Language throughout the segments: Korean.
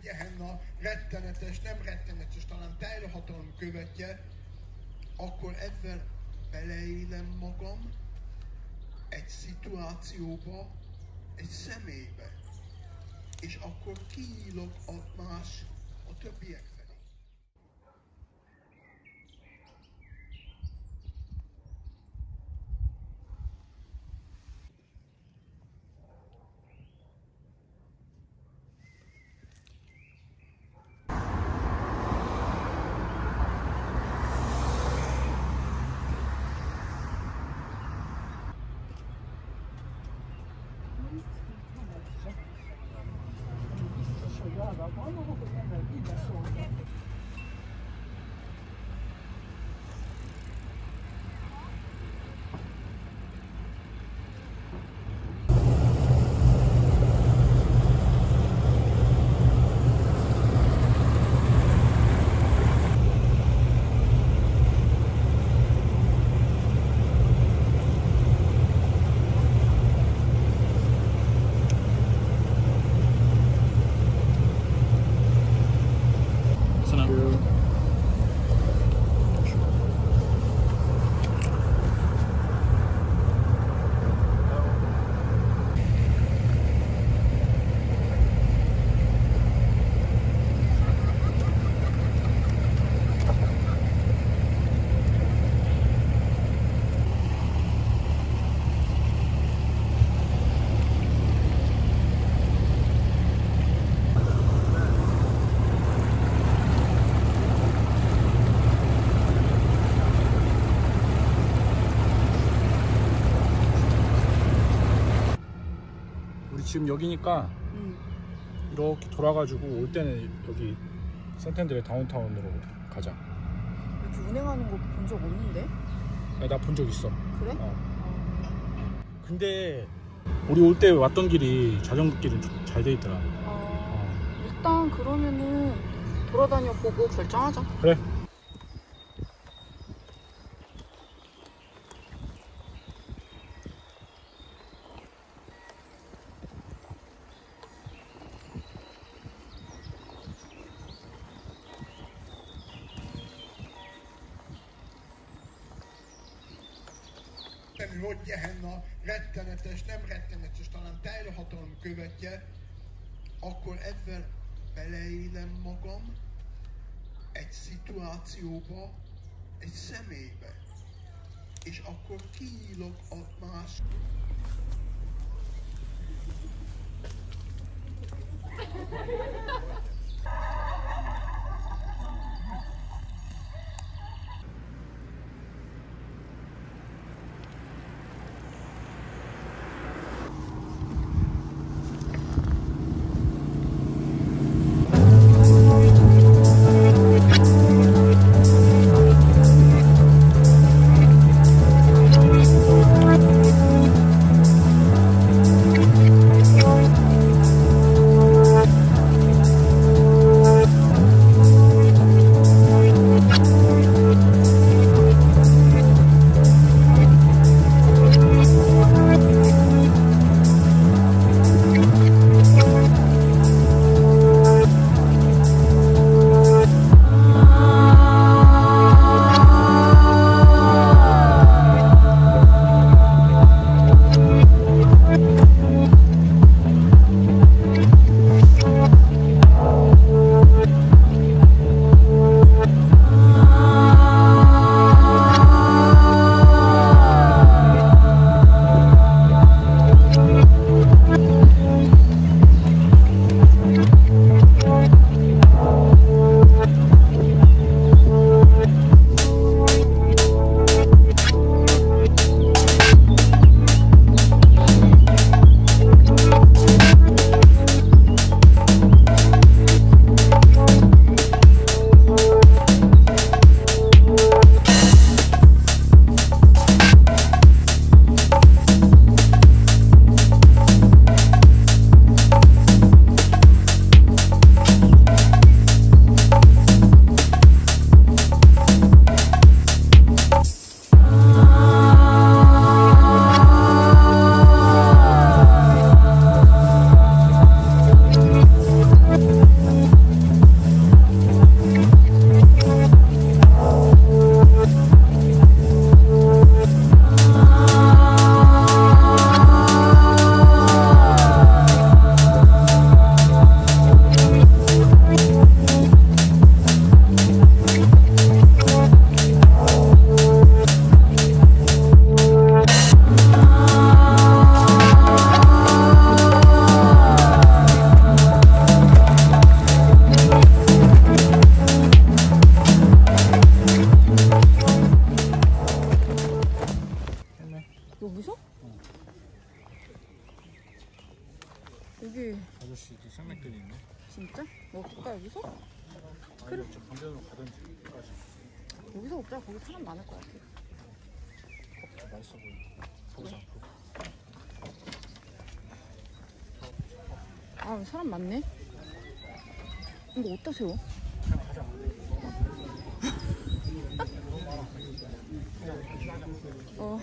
Gehenna rettenetes, nem rettenetes, talán teljhatalom követje, akkor ebben beleélem magam egy szituációba, egy személybe, és akkor kinyílok a többiek felé. 지금 여기니까 이렇게 돌아가지고 올 때는 여기 산탠드레 다운타운으로 가자. 여기 운행하는 거 본 적 없는데? 나 본 적 있어. 그래? 근데 우리 올 때 왔던 길이 자전거 길은 잘 돼 있더라. 일단 그러면은 돌아다녀 보고 결정하자. 그래. Hogy Gehenna rettenetes, nem rettenetes, talán teljhatalom követje, akkor ebben beleélem magam egy szituációba, egy személybe, és akkor kinyílok a más. 먹자. 먹을까 여기서? 그래. 반대로 가든지 끝까지. 여기서 먹자. 거기 사람 많을 것 같아. 커피 맛있어 보인다. 보자. 아 사람 많네. 이거 어디다 세워? 어.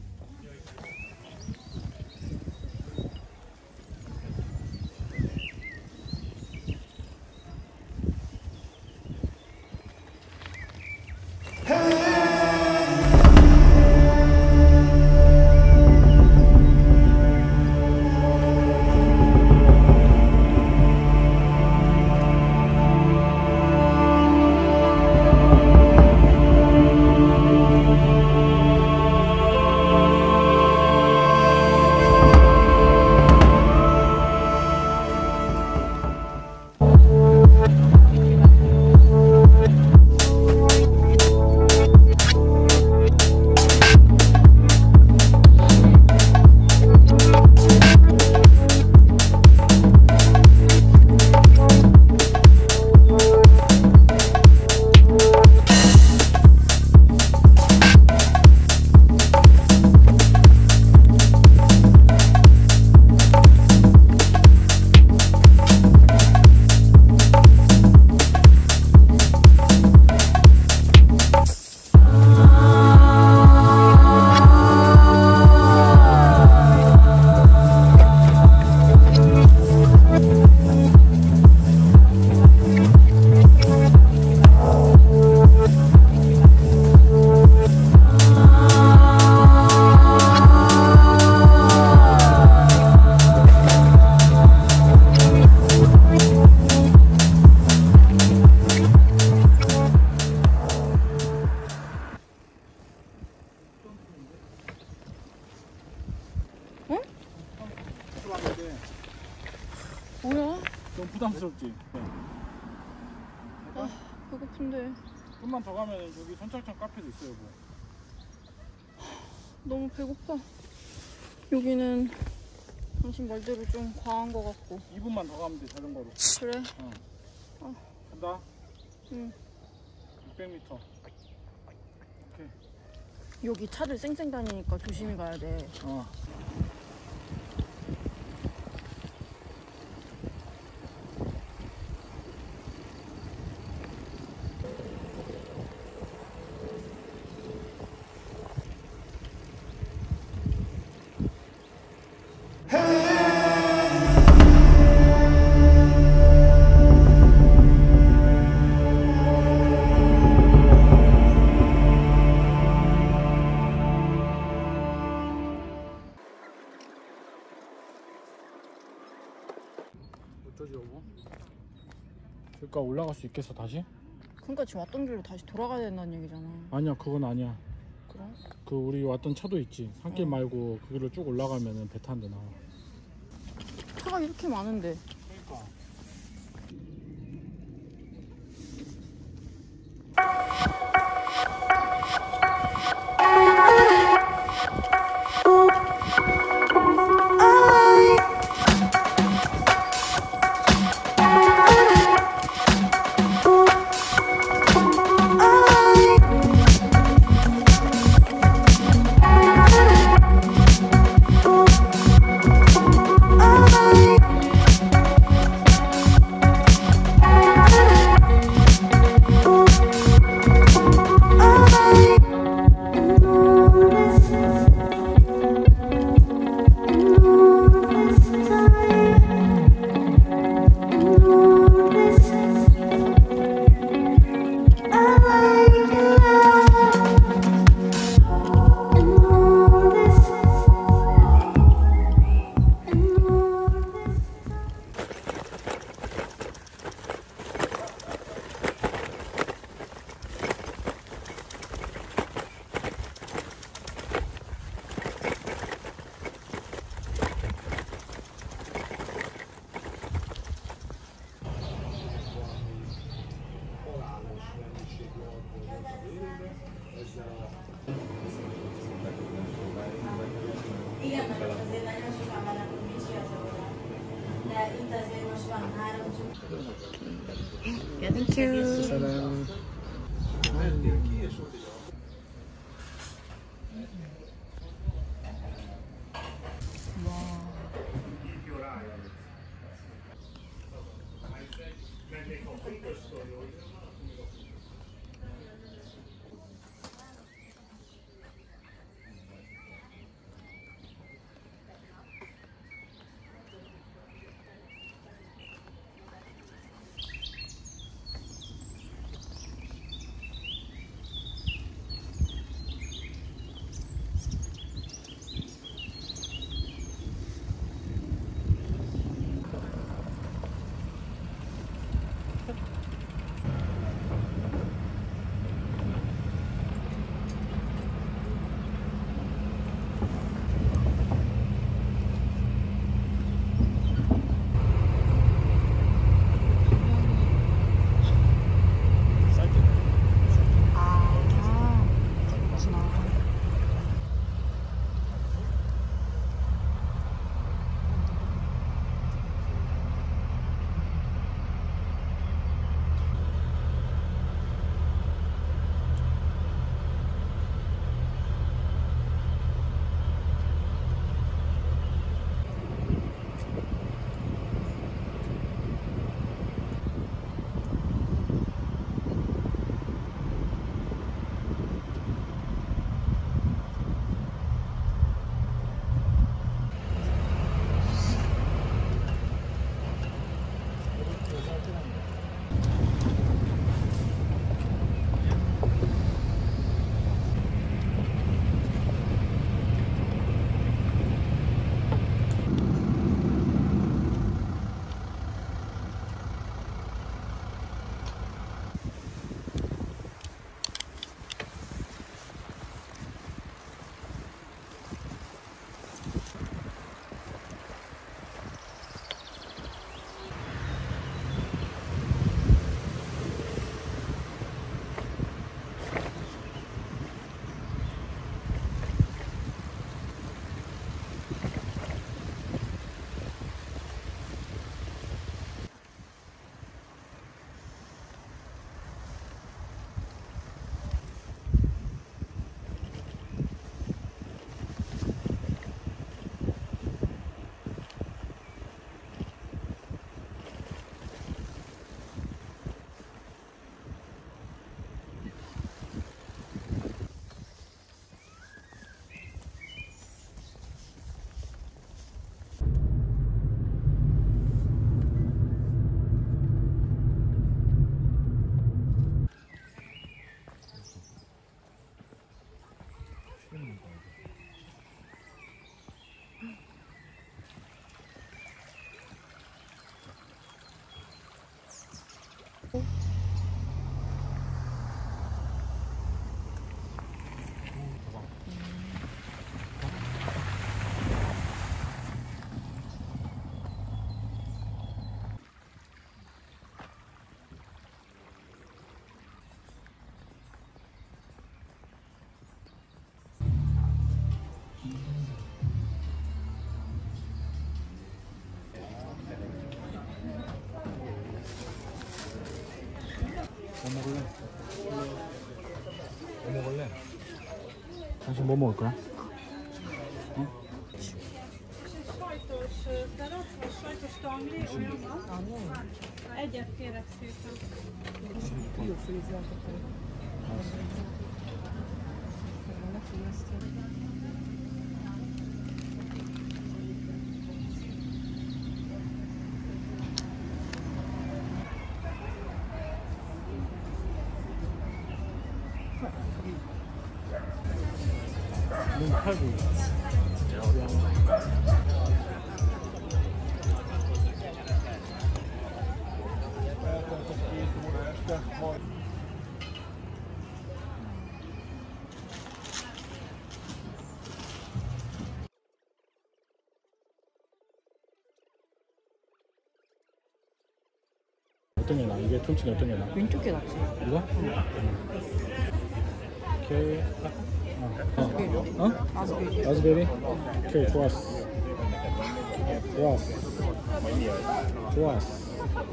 뭐야? 너무 부담스럽지? 네. 아 배고픈데. 좀만 더 가면 여기 선착장 카페도 있어요. 뭐. 너무 배고파. 여기는 당신 말대로 좀 과한 것 같고. 2분만 더 가면 돼, 자전거로. 그래? 간다. 응. 600m. 오케이. 여기 차들 쌩쌩 다니니까 조심히 가야 돼. 어쩌지 여보? 그러니까 올라갈 수 있겠어 다시? 그러니까 지금 왔던 길로 다시 돌아가야 된다는 얘기잖아. 아니야 그건 아니야. 그래? 그 우리 왔던 차도 있지. 산길 말고 그 길로 쭉 올라가면은 배 타는 데 나와. 차가 이렇게 많은데. 그러니까. Igen, nagyon azért nagyon sokan vannak, hogy nincs igazolva. De 땡큐. 사람. 뭐 먹을래? 뭐 먹을래? 당신 뭐 먹을 거야? 응? Egyet kérek szépen. Jó főzőt. 눈 팔고. 어떤 게 나? 이게 톤치는 어떤 게 나? 왼쪽 게 낫지. 이거? 오케이. 어? 라즈베리. 라즈베리? 오케이, 좋았어. 좋았어. 좋았어.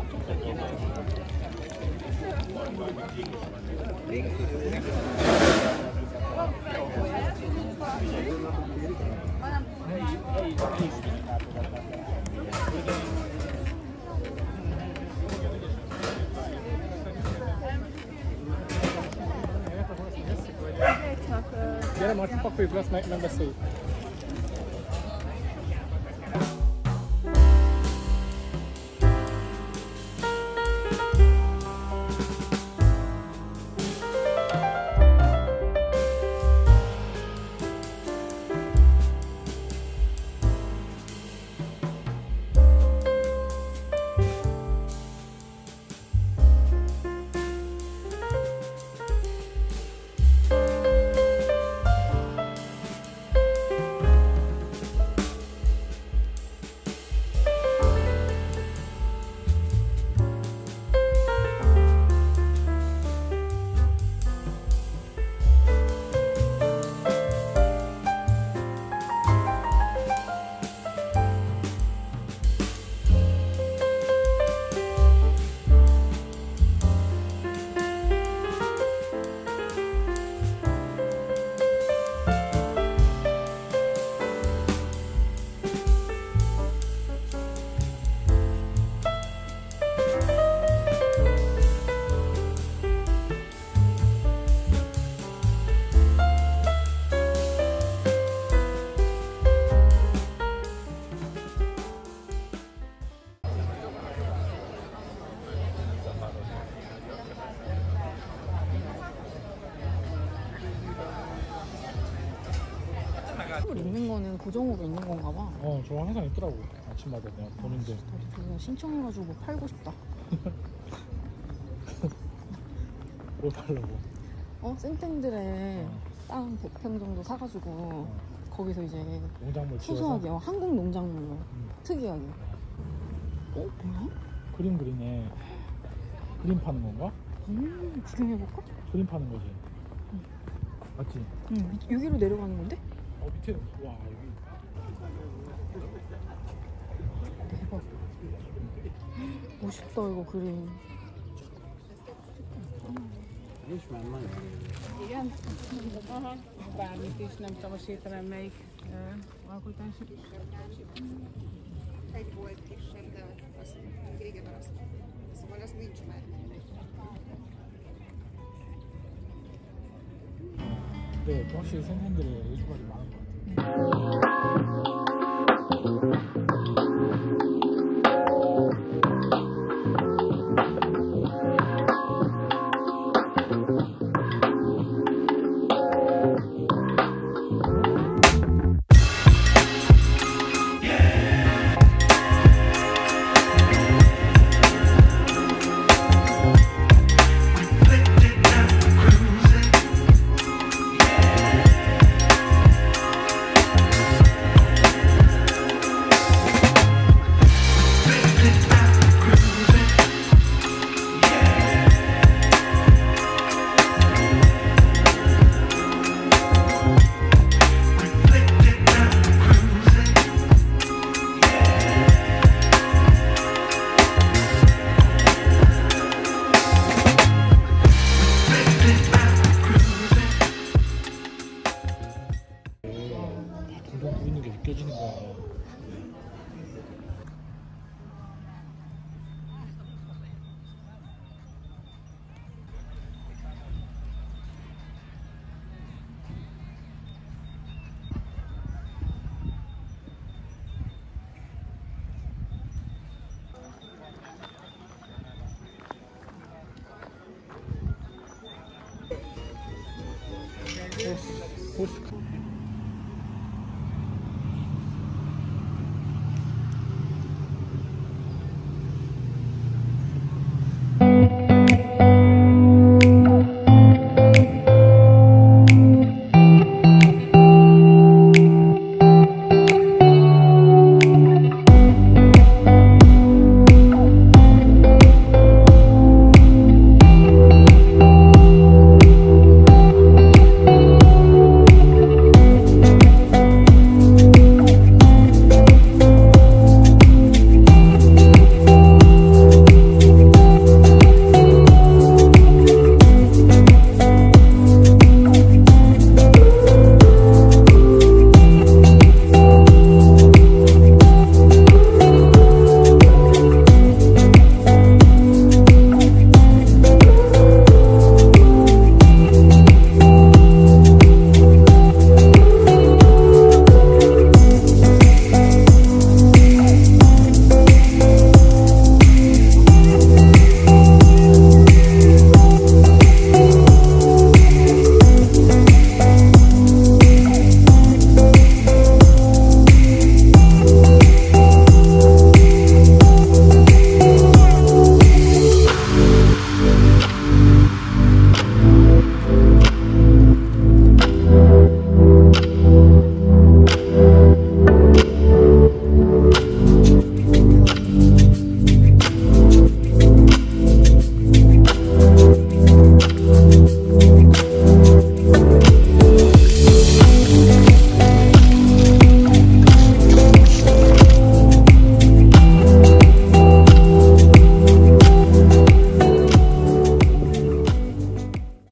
Gyere, Marci, pakoljuk le, azt nem beszéljük. 있는 거는 고정으로 있는 건가 봐. 저거 항상 있더라고. 아침마다 내가 보는데. 나도 저거 신청해가지고 뭐 팔고 싶다. 뭐 팔려고? 생땡들에 땅 100평 정도 사가지고 거기서 이제 농작물 소소하게 지어서? 한국 농작물로 특이하게. 뭐야? 그림 그리네. 그림 파는 건가? 구경해볼까? 그림 파는 거지. 맞지? 응, 여기로 내려가는 건데? 밑에 와 여기 대박. 멋있다 이거 그림. Igen? Aha, bármit is, nem tudom, most értelem melyik alkotás. Egy volt kisebb, de azt régebben azt. Szóval az nincs már. 근데 확실히 생선들이 요즘까지 많은 것 같아. 점점 보이는 게 느껴지는 거야. 포스카